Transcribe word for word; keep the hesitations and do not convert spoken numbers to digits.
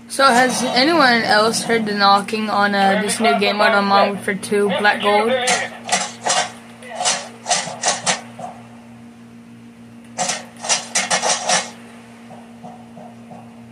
So has anyone else heard the knocking on uh, this new game mode on Modern Warfare two Black Gold?